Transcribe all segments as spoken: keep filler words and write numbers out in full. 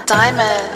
Diamond.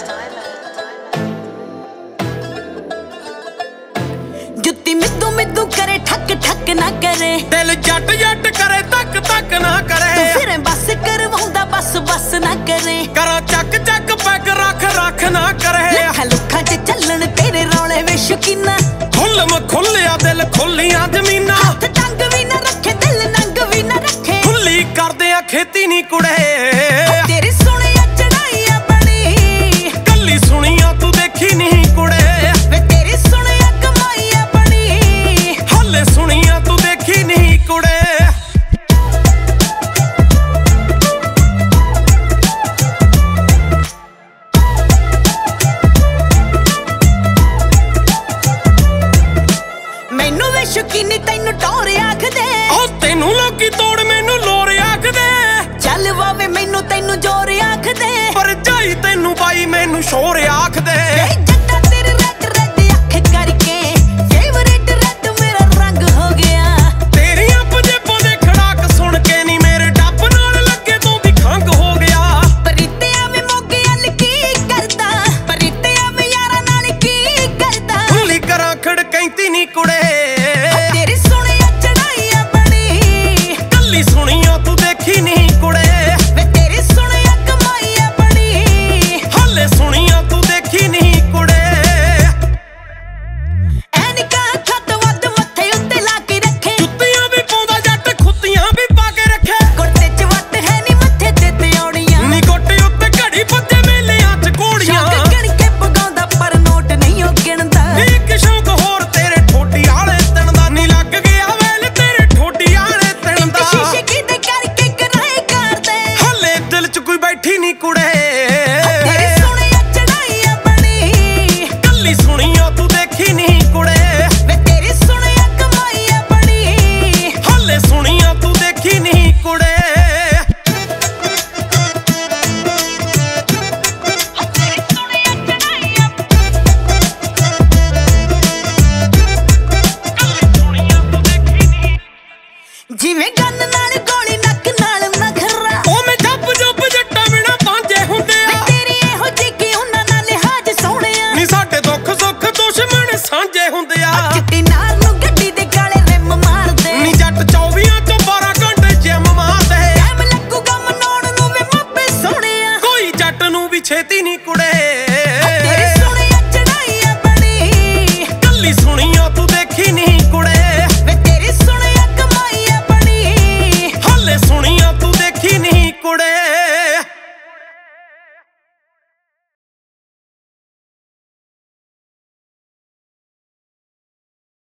जुत्ती मिद्दू मिद्दू करे ठक ठक ना करे, दिल जट जट करे तक तक ना करे। तू फिर बस करवाउंदा बस बस ना करे, करा चक चक पैग रख रख ना करे। लखा लुखा च चलन तेरे रौले वे शकीना, खुल्लम खुल्लिया दिल खुल्लियां जमीना। हाथ टंग भी ना रखे दिल नंग भी ना रखे, खुल्ली करदे आ खेती नी कुड़े। तेरी सुनिया चढ़ाइया बनी, कल्ली सुनिया तू देखी नहीं कुड़े। वे तेरी सुनिया कमाइया बनी, हले सुनिया तू देखी नहीं कुड़े। मैनू वे शकीनी तैनू टोर आखदे, ओ तैनू लोकी तोड़ मैनू लोर आखदे। चल वावे मैनू तैनू जोर आखदे, पर जाई तैनू बाई मैनू शोर आखदे।